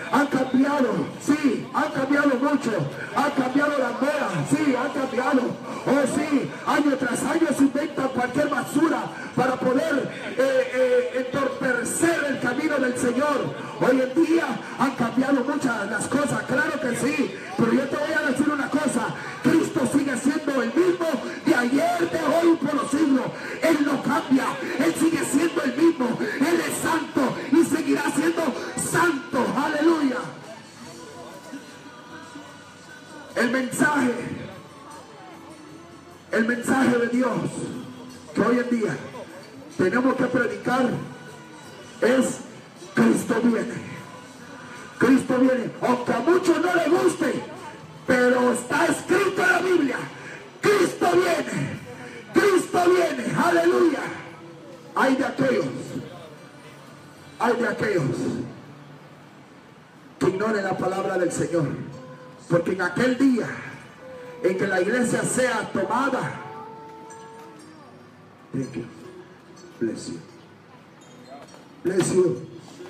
sí, han cambiado mucho, han cambiado las modas, sí, han cambiado, oh sí, año tras año se inventan cualquier basura para poder entorpecer el camino del Señor. Hoy en día han cambiado muchas las cosas, claro que sí, pero yo te voy a decir una cosa: Cristo sigue siendo el mismo de ayer, de hoy, por los siglos. Él no cambia, Él sigue siendo el mismo, Él es santo y seguirá siendo santo. Aleluya. El mensaje de Dios que hoy en día tenemos que predicar es: Cristo viene. Cristo viene, aunque a muchos no les guste, pero está escrito en la Biblia: Cristo viene, Cristo viene. Aleluya. Hay de aquellos que ignoren la palabra del Señor, porque en aquel día en que la iglesia sea tomada, thank you, bless you, bless you.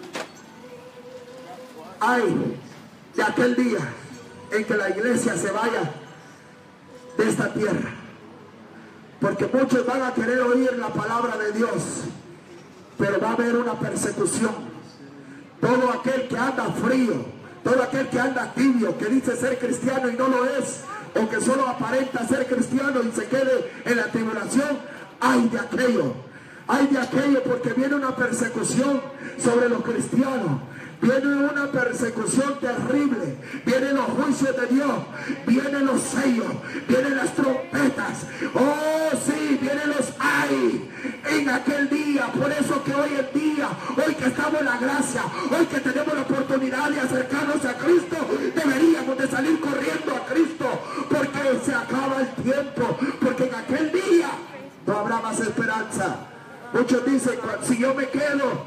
Ay de aquel día en que la iglesia se vaya de esta tierra, porque muchos van a querer oír la palabra de Dios, pero va a haber una persecución. Todo aquel que anda frío, todo aquel que anda tibio, que dice ser cristiano y no lo es, o que solo aparenta ser cristiano y se quede en la tribulación, ay de aquello, porque viene una persecución sobre los cristianos. Viene una persecución terrible, vienen los juicios de Dios, vienen los sellos, vienen las trompetas, oh sí, vienen los ay en aquel día. Por eso que hoy en día, hoy que estamos en la gracia, hoy que tenemos la oportunidad de acercarnos a Cristo, deberíamos de salir corriendo a Cristo, porque se acaba el tiempo, porque en aquel día no habrá más esperanza. Muchos dicen, si yo me quedo,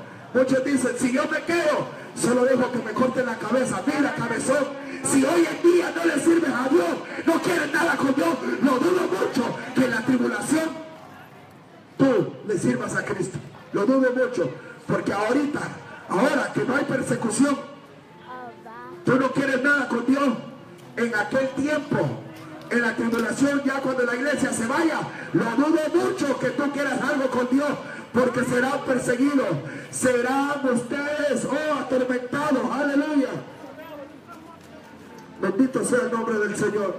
solo dejo que me corten la cabeza. Mira, cabezón, si hoy en día no le sirves a Dios, no quieres nada con Dios, lo dudo mucho que en la tribulación tú le sirvas a Cristo. Lo dudo mucho, porque ahora que no hay persecución, tú no quieres nada con Dios. En aquel tiempo, en la tribulación, ya cuando la iglesia se vaya, lo dudo mucho que tú quieras algo con Dios, porque serán perseguidos, serán ustedes, atormentados. Aleluya. Bendito sea el nombre del Señor.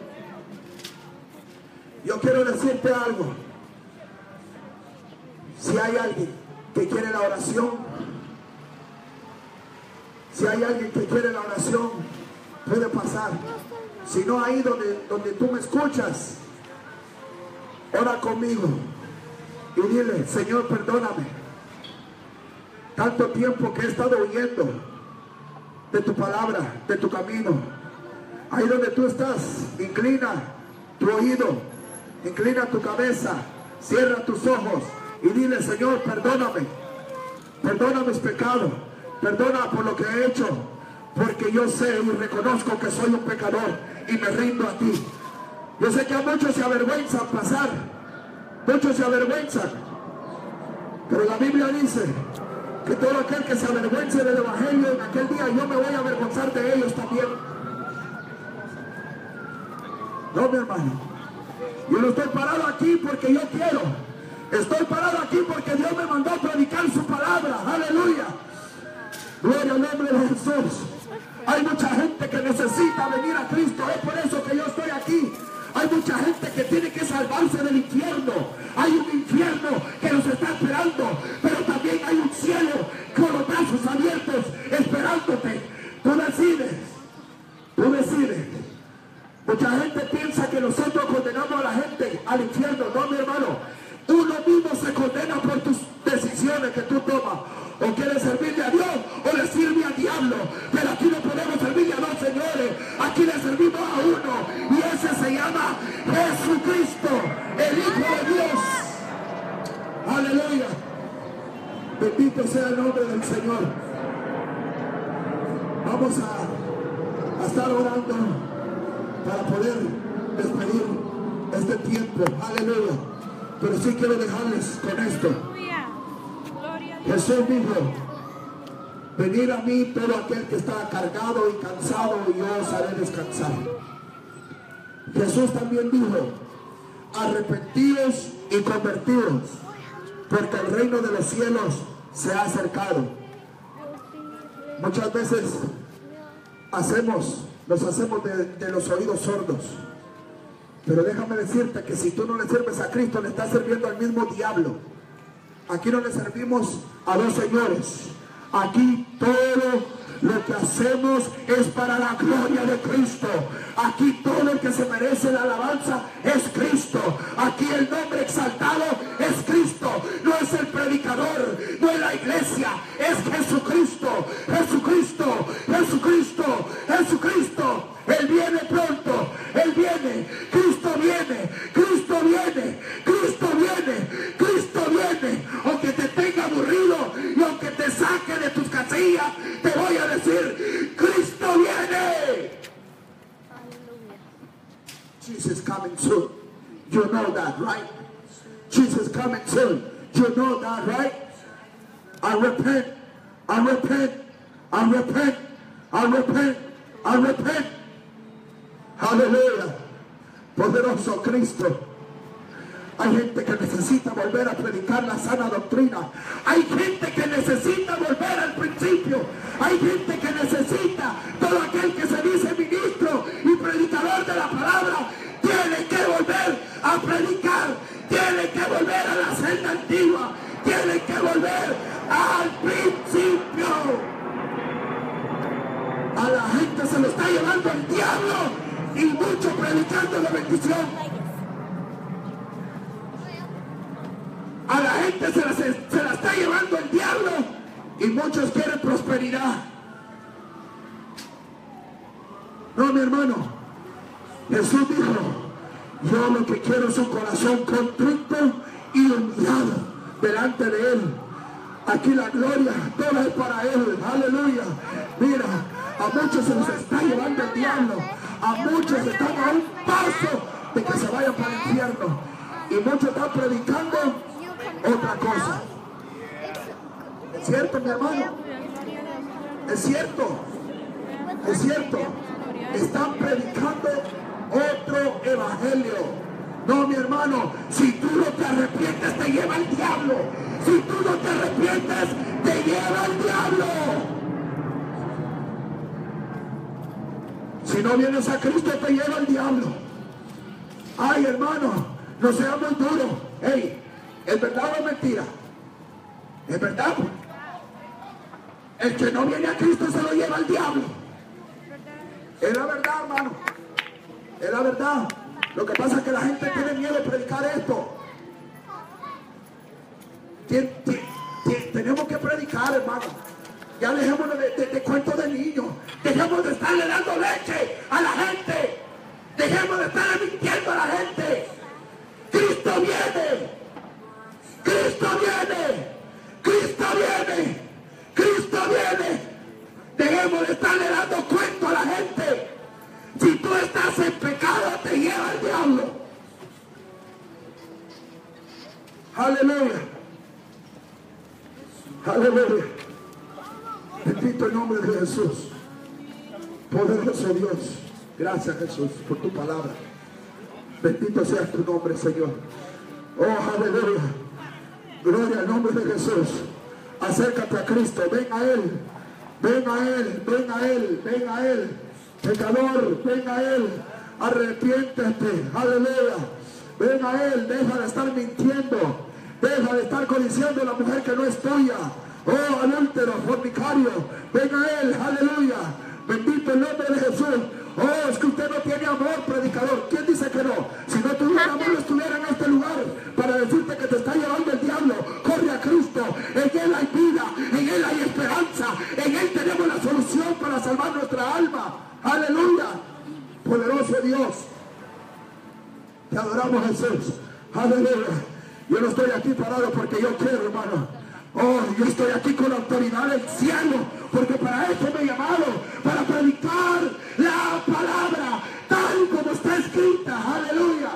Yo quiero decirte algo. Si hay alguien que quiere la oración, puede pasar. Si no, ahí donde tú me escuchas, ora conmigo y dile: Señor, perdóname. Tanto tiempo que he estado huyendo de tu palabra, de tu camino. Ahí donde tú estás, inclina tu oído, inclina tu cabeza, cierra tus ojos y dile: Señor, perdóname. Perdona mis pecados, perdona por lo que he hecho, porque yo sé y reconozco que soy un pecador y me rindo a ti. Yo sé que a muchos se avergüenzan pasar, muchos se avergüenzan, pero la Biblia dice que todo aquel que se avergüence del evangelio, en aquel día yo me voy a avergonzar de ellos también. No, mi hermano, yo no estoy parado aquí porque yo quiero, estoy parado aquí porque Dios me mandó a predicar su palabra. Aleluya. Gloria al nombre de Jesús. Hay mucha gente que necesita venir a Cristo. Es por eso que yo estoy aquí. Hay mucha gente que tiene que salvarse del infierno. Hay un infierno que nos está esperando, pero también hay un cielo con los brazos abiertos esperándote. Tú decides. Tú decides. Mucha gente piensa que nosotros condenamos a la gente al infierno. No, mi hermano. Uno mismo se condena por tus decisiones que tú tomas. O quieres servirle a Dios o le sirve al diablo. Pero aquí no podemos servirle a dos señores. Aquí le servimos a uno. Y ese se llama Jesucristo, el Hijo de Dios. Aleluya. Bendito sea el nombre del Señor. Vamos a estar orando para poder despedir este tiempo. Aleluya. Pero sí quiero dejarles con esto. Jesús dijo: venid a mí todo aquel que está cargado y cansado, y yo os haré descansar. Jesús también dijo: arrepentíos y convertíos, porque el reino de los cielos se ha acercado. Muchas veces nos hacemos de los oídos sordos. Pero déjame decirte que si tú no le sirves a Cristo, le estás sirviendo al mismo diablo. Aquí no le servimos a dos señores. Aquí todo lo que hacemos es para la gloria de Cristo. Aquí todo el que se merece la alabanza es Cristo. Aquí el nombre exaltado es Cristo. No es el predicador, no es la iglesia, es Jesucristo. Jesucristo, Jesucristo, Jesucristo. Él viene pronto, Él viene, Cristo viene, Cristo viene, Cristo viene, Cristo viene. Aunque te tenga aburrido y aunque te saque de tus casillas, te voy a decir: Cristo viene. Jesus coming soon. You know that, right? Jesus coming soon. You know that, right? I repent, I repent, I repent, I repent, I repent. Aleluya. Poderoso Cristo. Hay gente que necesita volver a predicar la sana doctrina. Hay gente que necesita volver al principio. Hay gente que necesita, todo aquel que se dice ministro y predicador de la palabra, tiene que volver a predicar. Tiene que volver a la senda antigua. Tiene que volver al principio. A la gente se lo está llevando el diablo. Y mucho predicando la bendición. A la gente se la está llevando el diablo. Y muchos quieren prosperidad. No, mi hermano. Jesús dijo: yo lo que quiero es un corazón contrito y humillado delante de Él. Aquí la gloria toda es para Él. Aleluya. Mira, a muchos se los está llevando el diablo. A muchos están a un paso de que se vayan para el infierno. Y muchos están predicando otra cosa. ¿Es cierto, mi hermano? Es cierto. Es cierto. Están predicando otro evangelio. No, mi hermano. Si tú no te arrepientes, te lleva el diablo. Si tú no te arrepientes, te lleva el diablo. Si no vienes a Cristo, te lleva el diablo. Ay, hermano, no sea muy duro. Hey, ¿es verdad o es mentira? ¿Es verdad? El que no viene a Cristo se lo lleva el diablo. Es la verdad, hermano. Es la verdad. Lo que pasa es que la gente tiene miedo de predicar esto. Tenemos que predicar, hermano. Ya dejémonos de cuentos de niños. Dejemos de estarle dando leche a la gente. Dejemos de estarle mintiendo a la gente. Cristo viene. Cristo viene. Cristo viene. Cristo viene. Dejemos de estarle dando cuento a la gente. Si tú estás en pecado, te lleva el diablo. Aleluya. Aleluya. Bendito el nombre de Jesús. Poderoso Dios. Gracias, Jesús, por tu palabra. Bendito sea tu nombre, Señor. Oh, aleluya. Gloria al nombre de Jesús. Acércate a Cristo. Ven a Él. Ven a Él, ven a Él, ven a Él. Pecador, ven a Él. Arrepiéntete, aleluya. Ven a Él, deja de estar mintiendo. Deja de estar codiciando a la mujer que no es tuya. Oh, adúltero, fornicario, ven a Él, aleluya. Bendito el nombre de Jesús. Oh, es que usted no tiene amor, predicador. ¿Quién dice que no? Si no tuviera amor, no estuviera en este lugar para decirte que te está llevando el diablo. Corre a Cristo. En Él hay vida, en Él hay esperanza. En Él tenemos la solución para salvar nuestra alma. Aleluya. Poderoso Dios. Te adoramos, Jesús. Aleluya. Yo no estoy aquí parado porque yo quiero, hermano. Oh, yo estoy aquí con la autoridad del cielo, porque para eso me he llamado, para predicar la palabra tal como está escrita. Aleluya.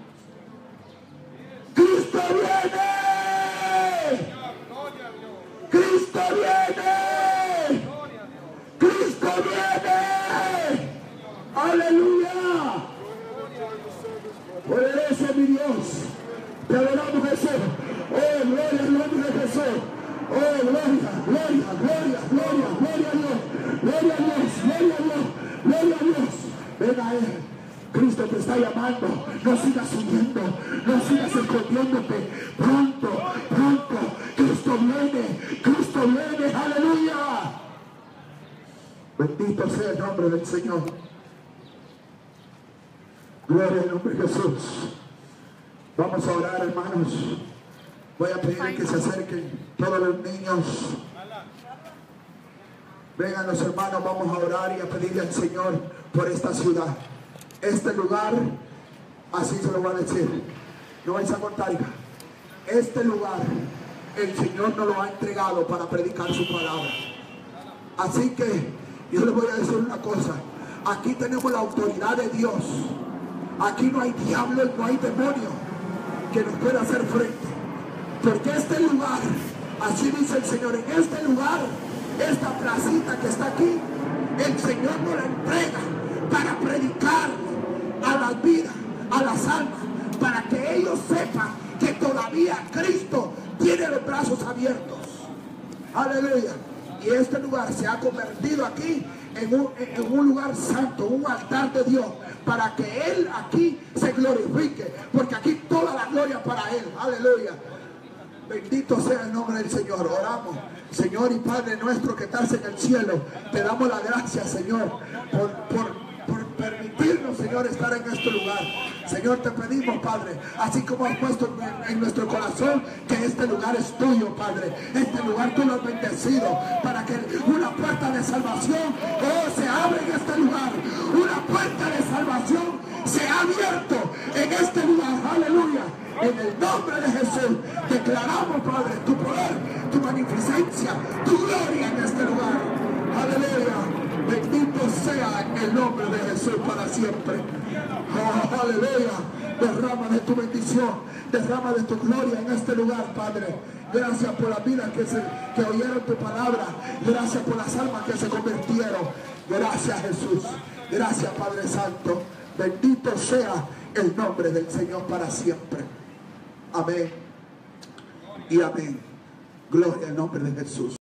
Cristo viene. Cristo viene. Cristo viene. Aleluya. Poderoso mi Dios. Te adoramos, Jesús. Oh, gloria al nombre de Jesús. Oh, gloria, gloria, gloria, gloria, gloria a Dios. Gloria a Dios, gloria a Dios, gloria a Dios. Ven a Él. Cristo te está llamando. No sigas huyendo, no sigas escondiéndote. Pronto, pronto, Cristo viene, Cristo viene. Aleluya. Bendito sea el nombre del Señor. Gloria al nombre de Jesús. Vamos a orar, hermanos. Voy a pedir que se acerquen todos los niños. Vengan los hermanos, vamos a orar y a pedirle al Señor por esta ciudad. Este lugar, así se lo voy a decir. No vais a contar, hija. Este lugar, el Señor nos lo ha entregado para predicar su palabra. Así que yo les voy a decir una cosa. Aquí tenemos la autoridad de Dios. Aquí no hay diablo y no hay demonio que nos pueda hacer frente. Porque este lugar, así dice el Señor, en este lugar, esta placita que está aquí, el Señor nos la entrega para predicar a las vidas, a las almas, para que ellos sepan que todavía Cristo tiene los brazos abiertos. Aleluya. Y este lugar se ha convertido aquí en un lugar santo, un altar de Dios, para que Él aquí se glorifique, porque aquí toda la gloria para Él. Aleluya. Bendito sea el nombre del Señor. Oramos. Señor y Padre nuestro que estás en el cielo, te damos la gracia, Señor, por permitirnos, Señor, estar en este lugar. Señor, te pedimos, Padre, así como has puesto en nuestro corazón que este lugar es tuyo, Padre. Este lugar tú lo has bendecido para que una puerta de salvación, oh, se abre en este lugar. Una puerta de salvación se ha abierto en este lugar. Aleluya. En el nombre de Jesús declaramos, Padre, tu poder, tu magnificencia, tu gloria en este lugar. Aleluya. Bendito sea el nombre de Jesús para siempre. Oh, aleluya. Derrama de tu bendición, derrama de tu gloria en este lugar, Padre. Gracias por las vidas que oyeron tu palabra. Gracias por las almas que se convirtieron. Gracias, Jesús. Gracias, Padre Santo. Bendito sea el nombre del Señor para siempre. Amén y amén. Gloria al nombre de Jesús.